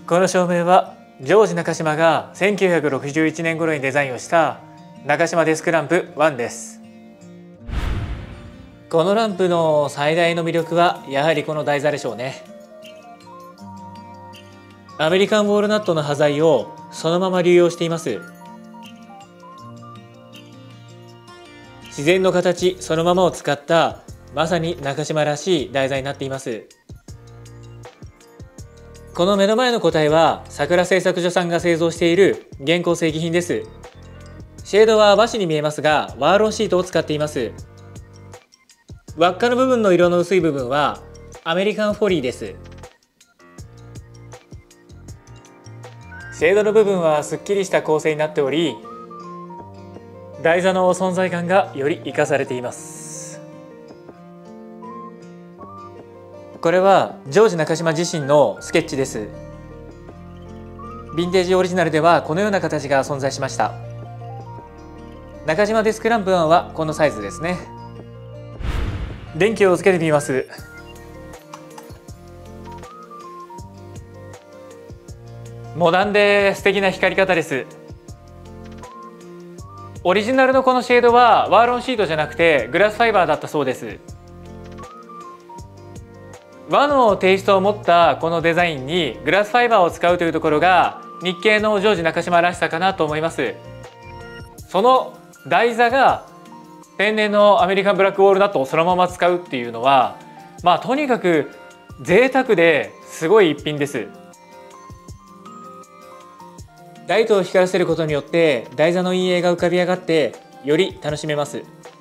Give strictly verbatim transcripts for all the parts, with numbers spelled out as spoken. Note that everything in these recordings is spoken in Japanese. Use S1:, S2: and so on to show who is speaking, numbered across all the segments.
S1: この照明はジョージ中島がせんきゅうひゃくろくじゅういちねん頃にデザインをした中島デスクランプワンです。このランプの最大の魅力はやはりこの台座でしょうね。アメリカンウォールナットの端材をそのまま流用しています。自然の形そのままを使ったまさに中島らしい台座になっています。この目の前の個体は桜製作所さんが製造している現行正規品です。シェードは和紙に見えますがワーロンシートを使っています。輪っかの部分の色の薄い部分はアメリカンフォリーです。シェードの部分はすっきりした構成になっており、台座の存在感がより生かされています。これはジョージ中島自身のスケッチです。ヴィンテージオリジナルではこのような形が存在しました。中島デスクランプワンはこのサイズですね。電気をつけてみます。モダンで素敵な光り方です。オリジナルのこのシェードはワーロンシートじゃなくてグラスファイバーだったそうです。和のテイストを持ったこのデザインにグラスファイバーを使うというところが日系のジョージ中島らしさかなと思います。その台座が天然のアメリカンブラックウォールナットをそのまま使うっていうのは、まあとにかく贅沢ですごい一品です。ライトを光らせることによって台座の陰影が浮かび上がってより楽しめます。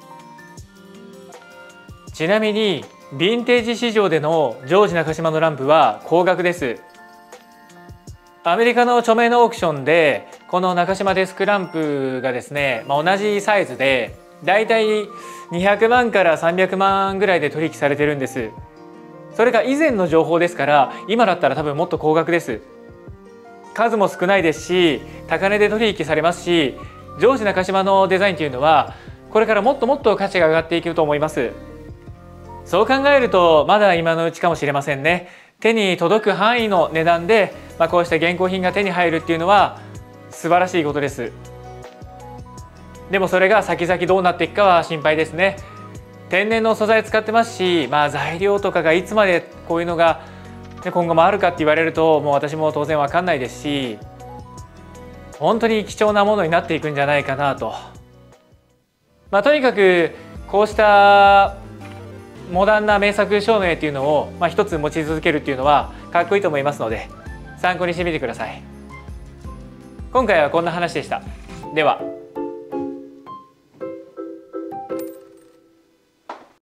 S1: ちなみにヴィンテージ市場でのジョージ中島のランプは高額です。アメリカの著名なオークションでこの中島デスクランプがですね、まあ、同じサイズでだいたいにひゃくまんからさんびゃくまんぐらいで取引されてるんです。それが以前の情報ですから今だったら多分もっと高額です。数も少ないですし高値で取引されますし、ジョージ中島のデザインというのはこれからもっともっと価値が上がっていくと思います。そう考えるとまだ今のうちかもしれませんね。手に届く範囲の値段で、まあ、こうした現行品が手に入るっていうのは素晴らしいことです。でもそれが先々どうなっていくかは心配ですね。天然の素材使ってますし、まあ、材料とかがいつまでこういうのが今後もあるかって言われるともう私も当然わかんないですし、本当に貴重なものになっていくんじゃないかなと。まあ、とにかくこうしたモダンな名作照明っていうのを、まあ、一つ持ち続けるっていうのはかっこいいと思いますので参考にしてみてください。今回はこんな話でした。では。